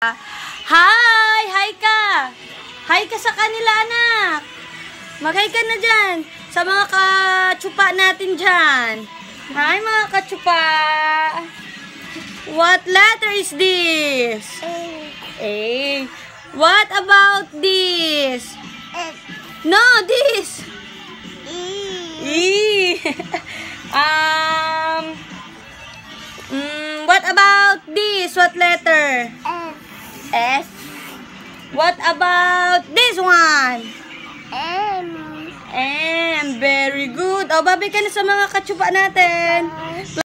Hi! Hi ka! Hi ka sa kanila, anak! Mag-hi ka na dyan sa mga katsupa natin dyan. Hi, mga katsupa! What letter is this? A. What about this? No, this! E. What about this? What letter? S. What about this one? M. Very good. O, babay ka na sa mga katsupa natin.